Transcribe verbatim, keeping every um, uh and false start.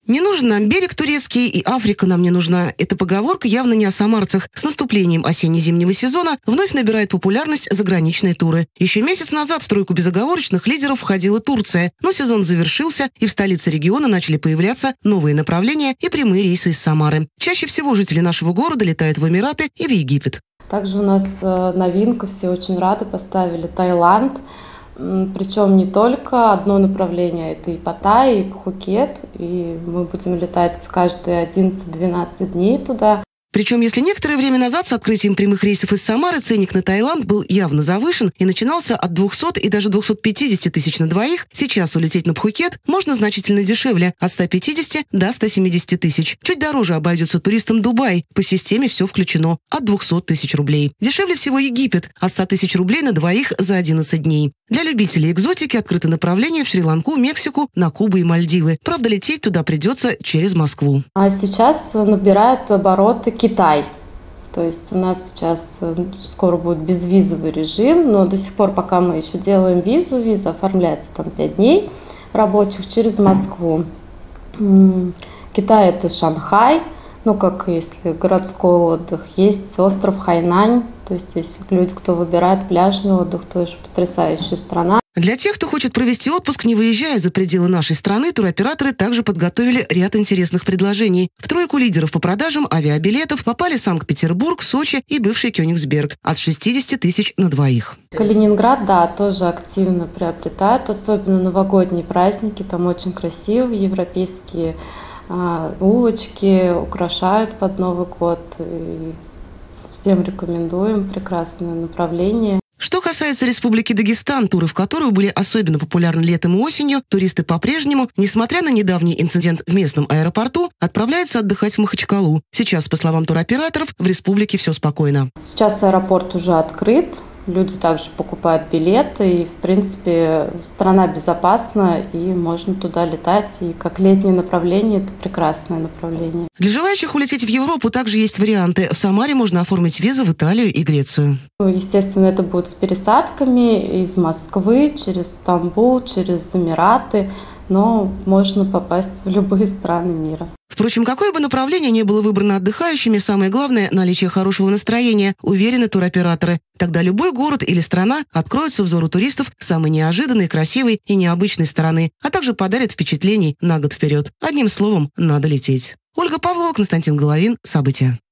Не нужен нам берег турецкий, и Африка нам не нужна. Эта поговорка явно не о самарцах. С наступлением осенне-зимнего сезона вновь набирают популярность заграничные туры. Еще месяц назад в тройку безоговорочных лидеров входила Турция, но сезон завершился, и в столице региона начали появляться новые направления и прямые рейсы из Самары. Чаще всего жители нашего города летают в Эмираты и в Египет. Также у нас новинка, все очень рады, поставили Таиланд. Причем не только одно направление, это и Паттайя, и Пхукет, и мы будем летать каждые одиннадцать-двенадцать дней туда. Причем, если некоторое время назад с открытием прямых рейсов из Самары ценник на Таиланд был явно завышен и начинался от двухсот и даже двухсот пятидесяти тысяч на двоих, сейчас улететь на Пхукет можно значительно дешевле – от ста пятидесяти до ста семидесяти тысяч. Чуть дороже обойдется туристам Дубай, по системе все включено – от двухсот тысяч рублей. Дешевле всего Египет – от ста тысяч рублей на двоих за одиннадцать дней. Для любителей экзотики открыты направления в Шри-Ланку, Мексику, на Кубу и Мальдивы. Правда, лететь туда придется через Москву. А сейчас набирает обороты Китай. То есть у нас сейчас скоро будет безвизовый режим, но до сих пор, пока мы еще делаем визу, виза оформляется там пять дней рабочих через Москву. Китай – это Шанхай, ну как если городской отдых. Есть остров Хайнань, то есть есть люди, кто выбирает пляжный отдых, тоже потрясающая страна. Для тех, кто хочет провести отпуск, не выезжая за пределы нашей страны, туроператоры также подготовили ряд интересных предложений. В тройку лидеров по продажам авиабилетов попали Санкт-Петербург, Сочи и бывший Кёнигсберг – от шестидесяти тысяч на двоих. Калининград, да, тоже активно приобретают, особенно новогодние праздники, там очень красивые европейские а, улочки украшают под Новый год. И всем рекомендуем, прекрасное направление. Что касается Республики Дагестан, туры в которую были особенно популярны летом и осенью, туристы по-прежнему, несмотря на недавний инцидент в местном аэропорту, отправляются отдыхать в Махачкалу. Сейчас, по словам туроператоров, в республике все спокойно. Сейчас аэропорт уже открыт, люди также покупают билеты, и, в принципе, страна безопасна, и можно туда летать. И как летнее направление, это прекрасное направление. Для желающих улететь в Европу также есть варианты. В Самаре можно оформить визы в Италию и Грецию. Естественно, это будет с пересадками из Москвы, через Стамбул, через Эмираты, но можно попасть в любые страны мира. Впрочем, какое бы направление ни было выбрано отдыхающими, самое главное – наличие хорошего настроения, уверены туроператоры. Тогда любой город или страна откроются взору туристов с самой неожиданной, красивой и необычной стороны, а также подарят впечатлений на год вперед. Одним словом, надо лететь. Ольга Павлова, Константин Головин. События.